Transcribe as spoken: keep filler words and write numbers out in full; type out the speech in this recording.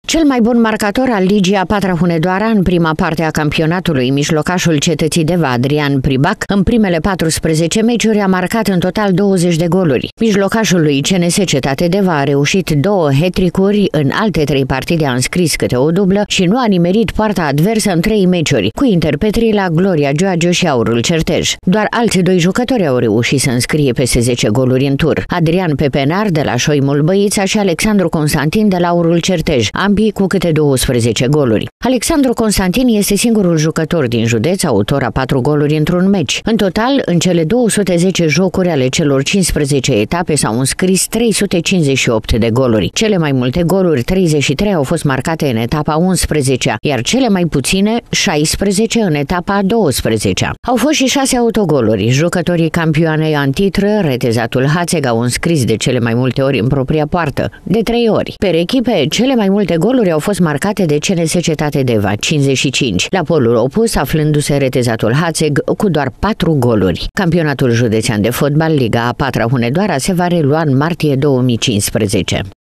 Cel mai bun marcator al Ligii a patra Hunedoara în prima parte a campionatului, mijlocașul Cetății Deva, Adrian Pribac, în primele paisprezece meciuri a marcat în total douăzeci de goluri. Mijlocașul lui C N S Cetate Deva a reușit două hat-trick-uri, în alte trei partide a înscris câte o dublă și nu a nimerit poarta adversă în trei meciuri, cu Interpetrii la Gloria Gioagio și Aurul Certej. Doar alți doi jucători au reușit să înscrie peste zece goluri în tur: Adrian Pepenar de la Șoimul Băița și Alexandru Constantin de la Aurul Certej, ambii cu câte douăsprezece goluri. Alexandru Constantin este singurul jucător din județ autor a patru goluri într-un meci. În total, în cele două sute zece jocuri ale celor cincisprezece etape s-au înscris trei sute cincizeci și opt de goluri. Cele mai multe goluri, treizeci și trei, au fost marcate în etapa a unsprezecea, iar cele mai puține, șaisprezece, în etapa a douăsprezecea. Au fost și șase autogoluri. Jucătorii campioanei antitră, Retezatul Hațeg, au înscris de cele mai multe ori în propria poartă, de trei ori. Per echipe, cele mai multe goluri au fost marcate de C N S Cetate Deva, cincizeci și cinci, la polul opus aflându-se Retezatul Hațeg cu doar patru goluri. Campionatul județean de fotbal, Liga a patra Hunedoara, se va relua în martie două mii cincisprezece.